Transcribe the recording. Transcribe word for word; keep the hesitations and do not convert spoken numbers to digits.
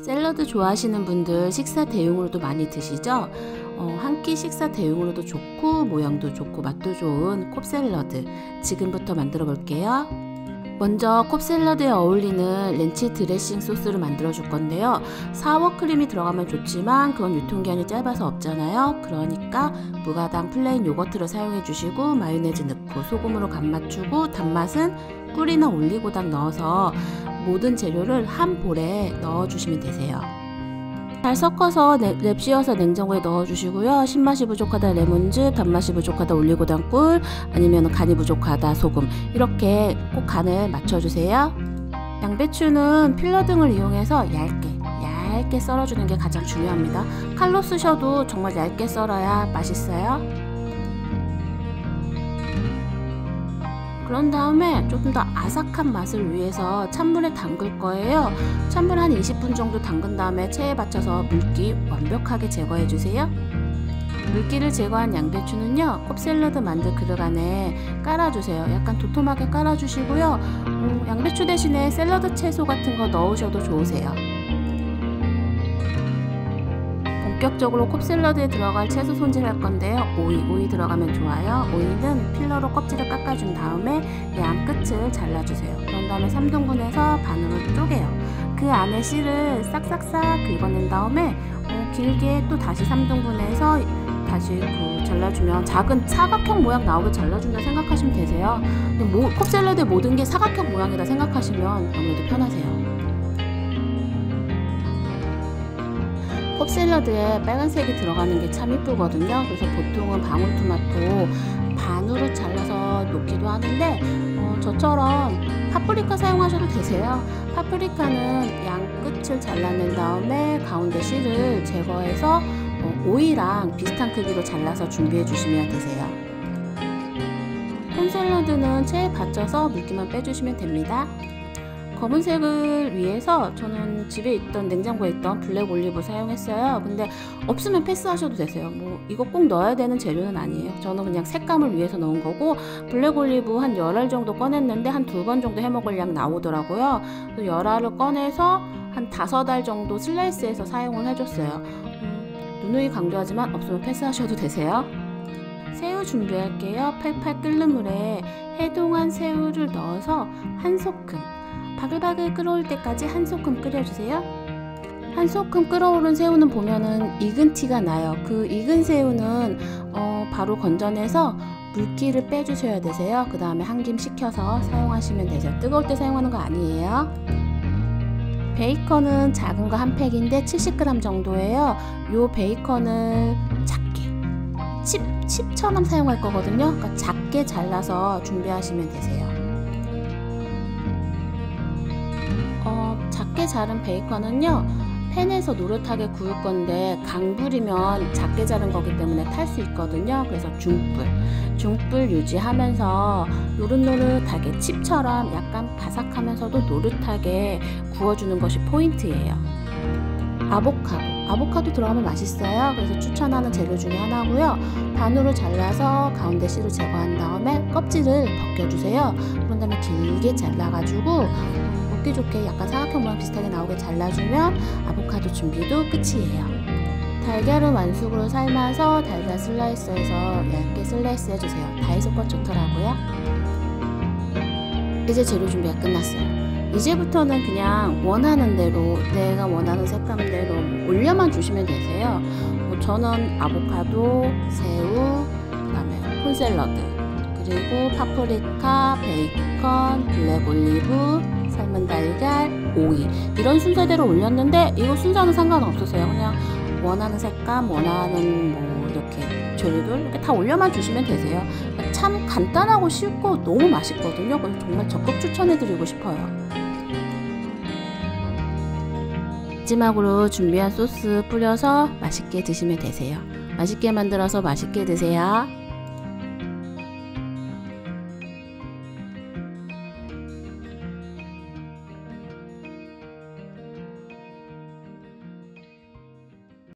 샐러드 좋아하시는 분들 식사 대용으로도 많이 드시죠? 어, 한 끼 식사 대용으로도 좋고 모양도 좋고 맛도 좋은 콥샐러드 지금부터 만들어 볼게요. 먼저 콥샐러드에 어울리는 렌치 드레싱 소스를 만들어 줄 건데요. 사워크림이 들어가면 좋지만 그건 유통기한이 짧아서 없잖아요. 그러니까 무가당 플레인 요거트를 사용해 주시고 마요네즈 넣고 소금으로 간 맞추고 단맛은 꿀이나 올리고당 넣어서 모든 재료를 한 볼에 넣어 주시면 되세요. 잘 섞어서 랩 씌워서 냉장고에 넣어 주시고요. 신맛이 부족하다 레몬즙, 단맛이 부족하다 올리고당 꿀, 아니면 간이 부족하다 소금, 이렇게 꼭 간을 맞춰 주세요. 양배추는 필러 등을 이용해서 얇게 얇게 썰어주는 게 가장 중요합니다. 칼로 쓰셔도 정말 얇게 썰어야 맛있어요. 그런 다음에 조금 더 아삭한 맛을 위해서 찬물에 담글 거예요. 찬물 한 이십 분 정도 담근 다음에 체에 받쳐서 물기 완벽하게 제거해 주세요. 물기를 제거한 양배추는요, 콥샐러드 만들 그릇 안에 깔아주세요. 약간 도톰하게 깔아주시고요. 음, 양배추 대신에 샐러드 채소 같은 거 넣으셔도 좋으세요. 본격적으로 콥샐러드에 들어갈 채소 손질할 건데요. 오이, 오이 들어가면 좋아요. 오이는 필러로 껍질을 깎아준 다음에 양 끝을 잘라주세요. 그런 다음에 삼 등분해서 반으로 쪼개요. 그 안에 씨를 싹싹싹 긁어낸 다음에 어, 길게 또 다시 삼 등분해서 다시 그 잘라주면 작은 사각형 모양 나오게 잘라준다 생각하시면 되세요. 근데 뭐, 콥샐러드의 모든 게 사각형 모양이다 생각하시면 아무래도 편하세요. 콥샐러드에 빨간색이 들어가는 게 참 이쁘거든요. 그래서 보통은 방울토마토 반으로 잘라서 놓기도 하는데 어, 저처럼 파프리카 사용하셔도 되세요. 파프리카는 양 끝을 잘라낸 다음에 가운데 씨를 제거해서 어, 오이랑 비슷한 크기로 잘라서 준비해 주시면 되세요. 콘샐러드는 체에 받쳐서 물기만 빼주시면 됩니다. 검은색을 위해서 저는 집에 있던 냉장고에 있던 블랙 올리브 사용했어요. 근데 없으면 패스하셔도 되세요. 뭐 이거 꼭 넣어야 되는 재료는 아니에요. 저는 그냥 색감을 위해서 넣은 거고, 블랙 올리브 한 열 알 정도 꺼냈는데 한 두 번 정도 해먹을 양 나오더라고요. 열 알을 꺼내서 한 다섯 알 정도 슬라이스해서 사용을 해줬어요. 음, 누누이 강조하지만 없으면 패스하셔도 되세요. 새우 준비할게요. 팔팔 끓는 물에 해동한 새우를 넣어서 한 소끔 바글바글 끓어올 때까지 한 소끔 끓여주세요. 한 소끔 끓어오른 새우는 보면은 익은 티가 나요. 그 익은 새우는 어, 바로 건져내서 물기를 빼주셔야 되세요. 그 다음에 한 김 식혀서 사용하시면 되세요. 뜨거울 때 사용하는 거 아니에요. 베이컨은 작은 거 한 팩인데 칠십 그램 정도예요. 요 베이컨을 작게 칩, 칩처럼 사용할 거거든요. 그러니까 작게 잘라서 준비하시면 되세요. 어, 작게 자른 베이컨은요, 팬에서 노릇하게 구울 건데 강불이면 작게 자른 거기 때문에 탈 수 있거든요. 그래서 중불, 중불 유지하면서 노릇노릇하게 칩처럼 약간 바삭하면서도 노릇하게 구워주는 것이 포인트예요. 아보카도, 아보카도 들어가면 맛있어요. 그래서 추천하는 재료 중에 하나고요. 반으로 잘라서 가운데 씨를 제거한 다음에 껍질을 벗겨주세요. 그런 다음에 길게 잘라가지고 먹기 좋게 약간 사각형 모양 비슷하게 나오게 잘라주면 아보카도 준비도 끝이에요. 달걀은 완숙으로 삶아서 달걀 슬라이스해서 얇게 슬라이스 해주세요. 다이소껏 좋더라고요. 이제 재료 준비가 끝났어요. 이제부터는 그냥 원하는 대로 내가 원하는 색감대로 올려만 주시면 되세요. 뭐 저는 아보카도, 새우, 그 다음에 콘샐러드, 그리고 파프리카, 베이컨, 블랙 올리브, 삶은 달걀, 오이, 이런 순서대로 올렸는데 이거 순서는 상관없으세요. 그냥 원하는 색감, 원하는 뭐 이렇게 재료들 이렇게 다 올려만 주시면 되세요. 참 간단하고 쉽고 너무 맛있거든요. 그래서 정말 적극 추천해드리고 싶어요. 마지막으로 준비한 소스 뿌려서 맛있게 드시면 되세요. 맛있게 만들어서 맛있게 드세요.